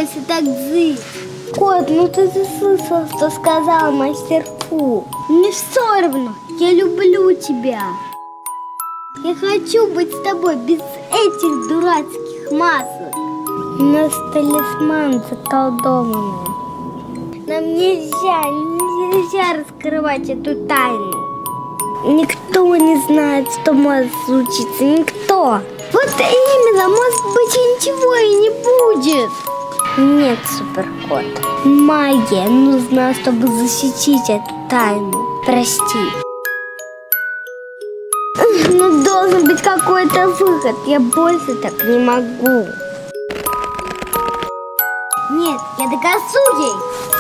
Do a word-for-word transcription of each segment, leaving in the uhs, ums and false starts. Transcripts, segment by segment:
бойся, так зы. Кот, ну ты же слышал, что сказал мастер Фу. Мне все равно, я люблю тебя. Я хочу быть с тобой без этих дурацких масок. У нас талисман заколдованный. Нам нельзя, нельзя раскрывать эту тайну. Никто не знает, что может случиться, никто. Вот именно, может быть, и ничего и не будет. Нет, Супер-Кот, магия нужна, чтобы защитить эту тайну. Прости. Но должен быть какой-то выход, я больше так не могу. Нет, я докажу ей.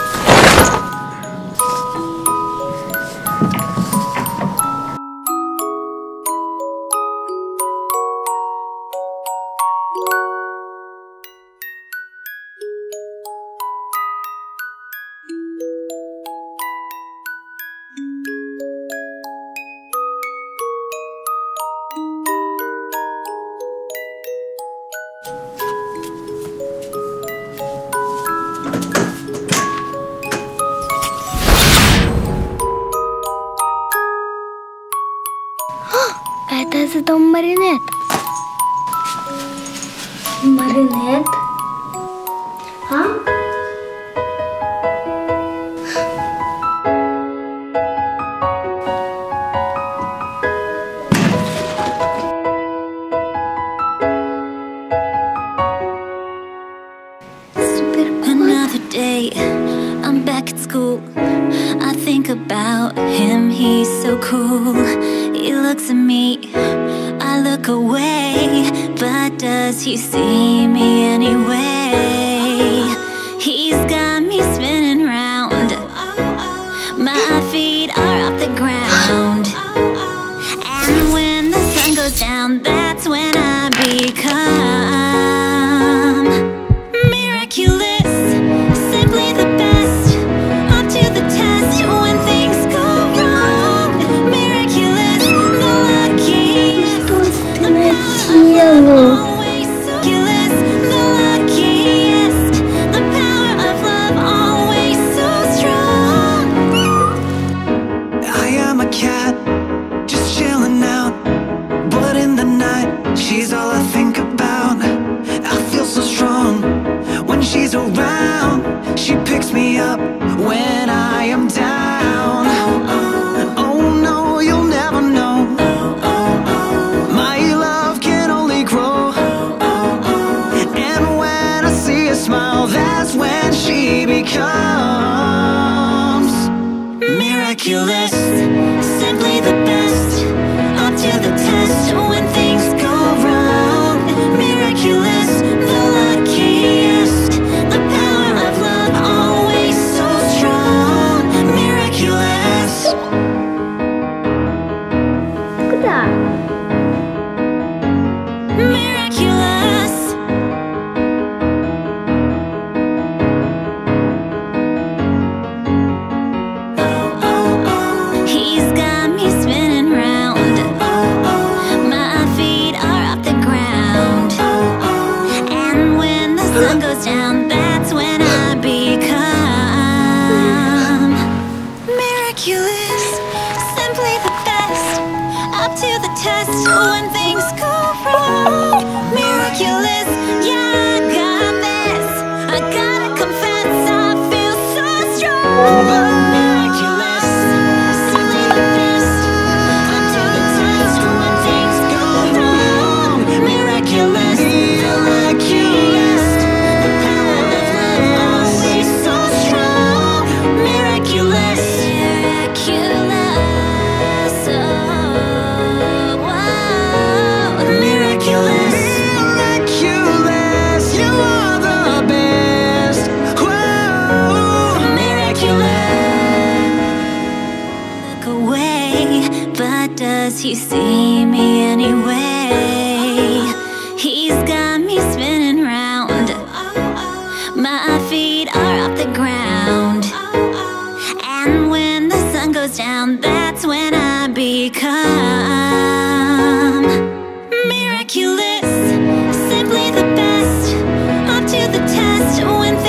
Это за дом маринет. Маринет? А? Another day, I'm back at school. I think about him, he's so cool. He looks at me, I look away, but does he see me anyway? He's got me spinning round, my feet are off the ground, and when the sun goes down, that's when I become miraculous, simply the best, up to the test when things go wrong. Miraculous, the luckiest, the power always miraculous, the luckiest, the power of love always so strong. I am a cat, just chilling out, but in the night, she's all I think about. I feel so strong when she's around. She picks me up when I am down. Oh no, you'll never know. My love can only grow. And when I see her smile, that's when she becomes miraculous, simply the best, up to the test when things go wrong. Miraculous, the luckiest, the power of love always so strong. Miraculous. Куда? Miraculous. Oh, oh, oh. He's got me spinning round. My feet are off the ground. And when the sun goes down, that's when I become miraculous, simply the best, up to the test when things go wrong. Miraculous, yeah, I got this. I gotta confess, I feel so strong. Miraculous, simply the best, up to the test when things go wrong. Miraculous, the luckiest, the power of love always so strong. Miraculous, miraculous, oh, wow. Miraculous, Miraculous, you are the best. Whoa. miraculous. Look away, but does he see me anyway? He's got me spinning round, my feet are off the ground, and when the sun goes down, that's when I become miraculous, simply the best, up to the test when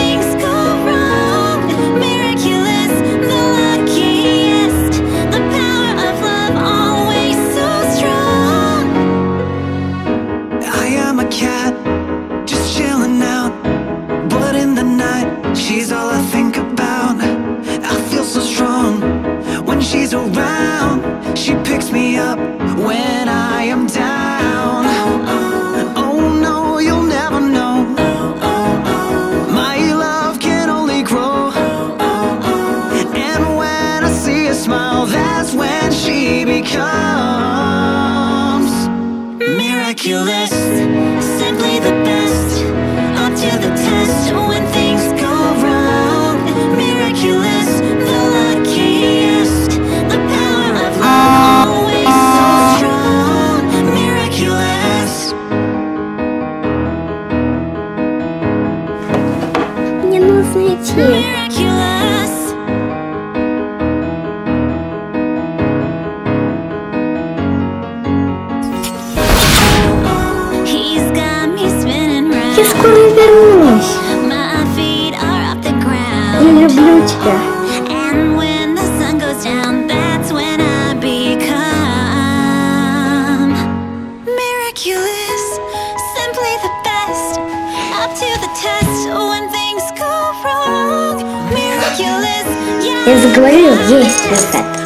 Я заговорила, есть результат.